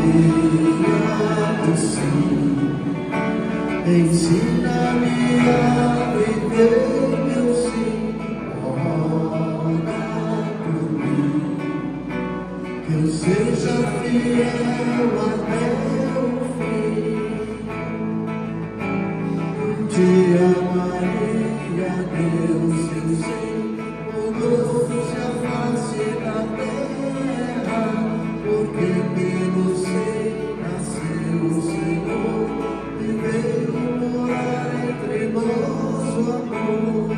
Maria do sim, ensina-me a viver meu sim, ora por mim, que eu seja fiel até o fim. Um dia Maria deu seu sim, mudou-se a face da terra, porque pelo seio nasceu o Senhor e veio morar entre nós o amor.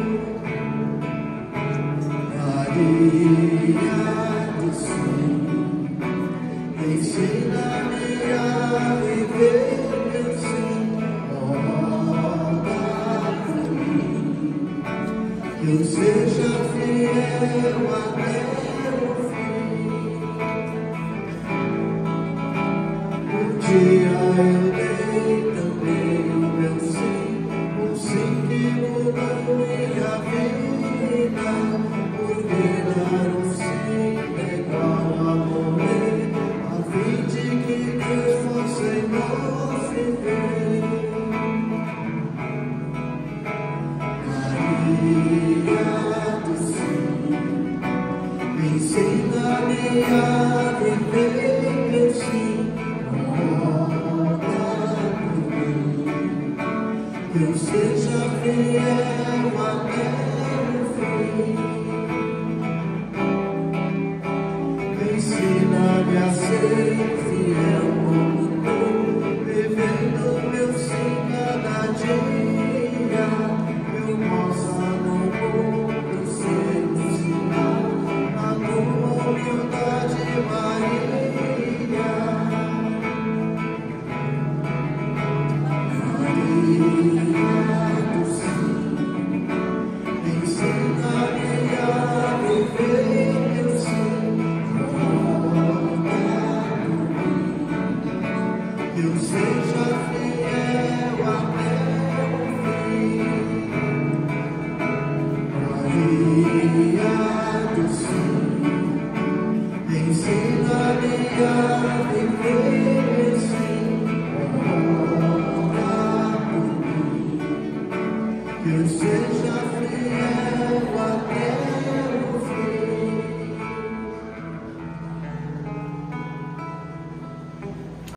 Maria do sim, ensina-me a viver meu sim, ora por mim, que eu seja fiel até o fim. Um dia eu dei também o meu sim, um sim que mudou minha vida, porque dar um sim é igual a morrer, a fim de que Deus possa em nós viver. Maria do sim, ensina-me a viver meu sim, ora por mim, que eu seja fiel até o fim. Ensina-me a ser fiel como tu, vivendo meu